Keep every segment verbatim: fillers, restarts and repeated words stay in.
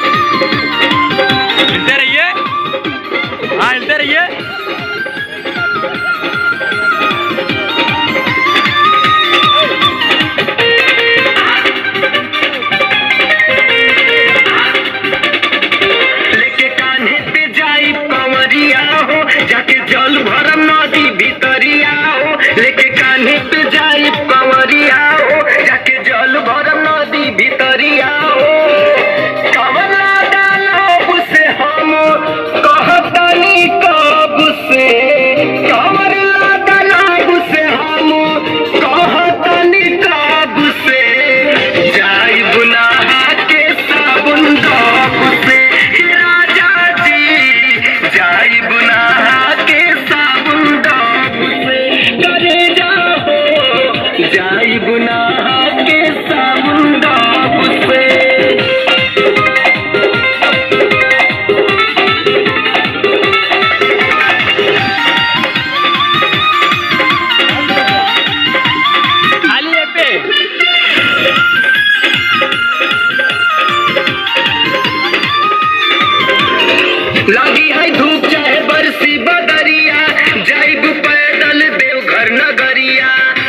हिलते रहिए, हाँ हिलते रहिए। लेके कान्हे पे जाई कंवरिया हो, जाके जल भरम नदी भितरिया हो। लेके कान्हे पे जाई कंवरिया हो, जाके जल भरम नदी भितरिया हो। कवना डालब से हम कहतनी कब से, कवना डालब से हम कहतनी कब से। जाई गुनाह के साबुन दब से राजा जी, जाई गुनाह के साबुन दब से करे जाओ, जाई गुनाह के साबुन दब से। खाली है पे लगी है धूप चाहे बरसी बदरिया, जाइब पैदल देवघर नगरिया।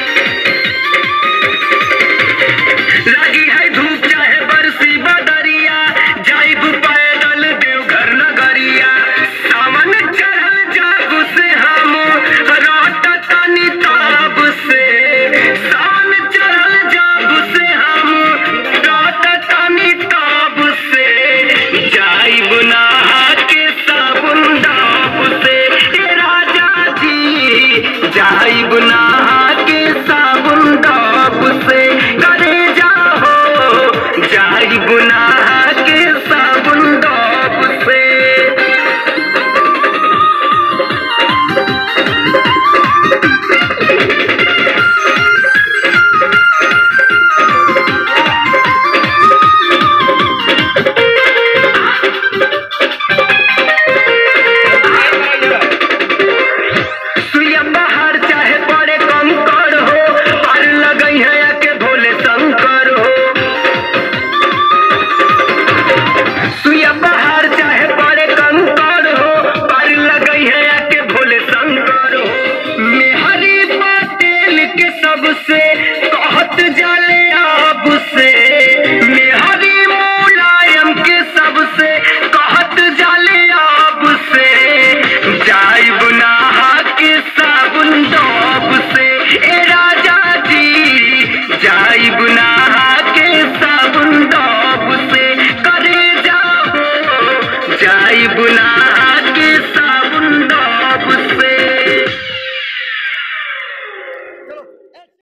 लगी है धूप चाहे बरसी बदरिया, जाइब पैदल देवघर नगरिया। सावन चढ़ल जब से हम रात तनी तब से, सावन चढ़ल जब से हम रात तनी तब से। जाइब गुनाह के साबुन दब से राजा जी, जाई गुनाह के साबुन दब से करे जाओ, जाई गुनाह के साबुन दब से। सुइया बाहर चाहे बड़े कंकर हो, पार लगई है आके भोले शंकर हो। सुइया बाहर चाहे बड़े कंकर हो, पार लगई है आके भोले शंकर हो। मेहरी पटेल के सबसे कहत जाले अब से, मेहरी मुलायम के सबसे कहत जाले अब से। जाई गुनाह के साबुन दब से ए राजा जी, जाई गुनाह के साबुन दब से करे जाओ, जाई गुनाह